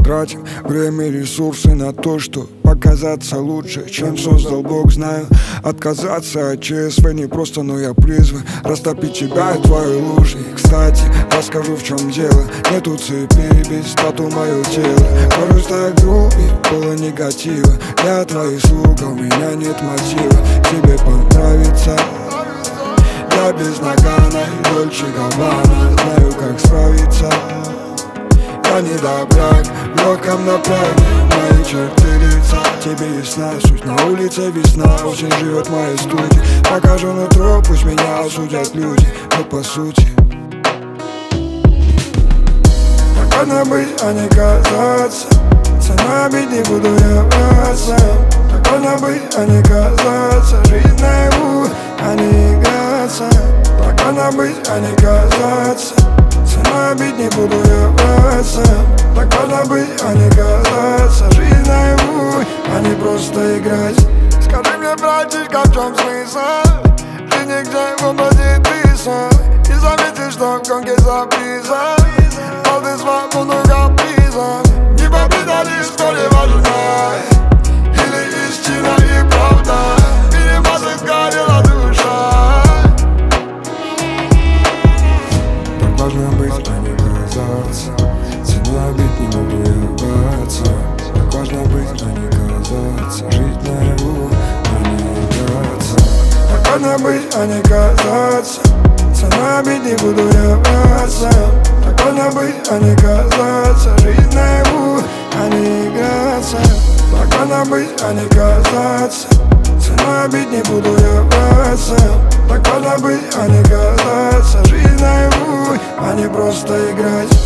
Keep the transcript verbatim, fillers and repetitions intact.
тратим время и ресурсы на то, что показаться лучше, чем создал Бог. Знаю, отказаться от ЧСВ не просто, но я призван растопить тебя и твои лужи. Кстати, расскажу, в чем дело. Нету цепи, без тату мое тело. Кажусь так грубее, было негатива. Я твои слуга, у меня нет мотива тебе понравится. Я без нагана и Дольче Габбана, знаю, как справиться. Я не добряк, в легком напряге мои черты лица. Тебе ясна суть, на улице весна, очень живет моя студия. Покажу нутро, пусть меня осудят люди, но по сути так надо быть, а не казаться. Цена бить не буду я браться. Так надо быть, а не казаться. Жизнь наяву, а не играться. Так надо быть, а не казаться. Цена бить не буду я браться. Так надо быть, а не казаться. Жизнь наяву, а не просто играть. Скажи мне, братишка, в чем смысл? Ты нигде в образе писан. И заметишь, что в гонке за призом. Ал ты свободу капризом. Не победа лишь, что ли важна. Или истина и правда. Перемазы сгорела душа. Так важно быть, а не казаться. Цена бить не буду я браться. Так важно быть, а не казаться. Жить наяву, а не играться. Так важно быть, а не казаться. Цена бить не буду я браться. Так важно быть, а не казаться. Жить наяву, а не играться. Так важно быть, а не казаться. Цена бить не буду я браться. Так важно быть, а не казаться. Жизнь наяву, а не просто играть.